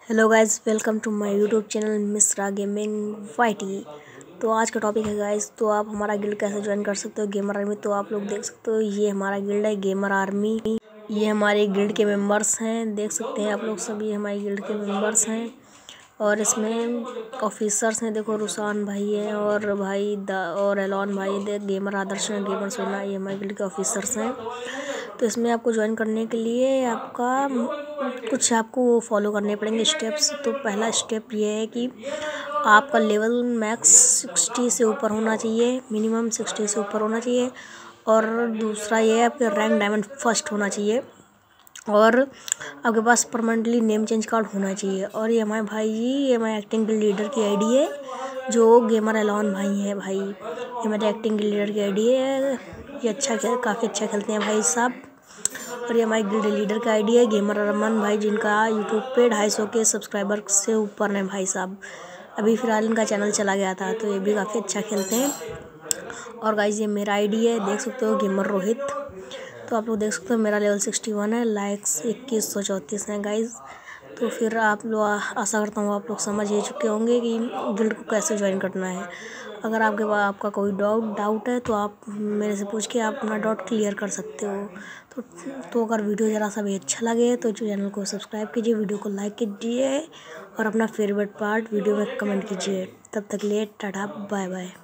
Hello guys, welcome to my YouTube channel Mishra gaming YT. तो आज का टॉपिक है गाइस, तो आप हमारा गिल्ड कैसे ज्वाइन कर सकते हो गेमर आर्मी। तो आप लोग देख सकते हो ये हमारा गिल्ड है गेमर आर्मी। ये हमारे गिल्ड के मेंबर्स हैं, देख सकते हैं आप लोग सभी हमारे गिल्ड के मेंबर्स हैं। और इसमें ऑफिसर्स हैं, देखो रुसान भाई है और भाई और एलॉन भाई, देख गेमर आदर्श है, गेमर सोना, ये हमारे गिल्ड के ऑफिसर्स हैं। तो इसमें आपको ज्वाइन करने के लिए आपको वो फॉलो करने पड़ेंगे स्टेप्स। तो पहला स्टेप ये है कि आपका लेवल मैक्स 60 से ऊपर होना चाहिए, मिनिमम 60 से ऊपर होना चाहिए। और दूसरा ये है आपके रैंक डायमंड फर्स्ट होना चाहिए और आपके पास परमानेंटली नेम चेंज कार्ड होना चाहिए। और ये हमारे भाई जी, ये हमारे एक्टिंग गिल्ड लीडर की आईडी है, जो गेमर एलॉन भाई है। भाई ये मेरे एक्टिंग गिल्ड लीडर की आईडी है, ये काफ़ी अच्छा खेलते हैं भाई साहब। और ये हमारे गिल्ड लीडर का आईडी है गेमर अरमान भाई, जिनका यूट्यूब पे 250 के सब्सक्राइबर से ऊपर हैं भाई साहब। अभी फ़िलहाल इनका चैनल चला गया था, तो ये भी काफ़ी अच्छा खेलते हैं। और गाइज ये मेरा आईडी है, देख सकते हो गेमर रोहित। तो आप लोग देख सकते हो मेरा लेवल 61 है, लाइक्स 2134 हैं गाइज। तो फिर आप लोग आशा करता हूँ आप लोग समझ ही चुके होंगे कि गिल्ड को कैसे ज्वाइन करना है। अगर आपका कोई डाउट है तो आप मेरे से पूछ के आप अपना डाउट क्लियर कर सकते हो। तो अगर वीडियो ज़रा सा भी अच्छा लगे तो चैनल को सब्सक्राइब कीजिए, वीडियो को लाइक कीजिए और अपना फेवरेट पार्ट वीडियो में कमेंट कीजिए। तब तक लिए टाटा बाय बाय।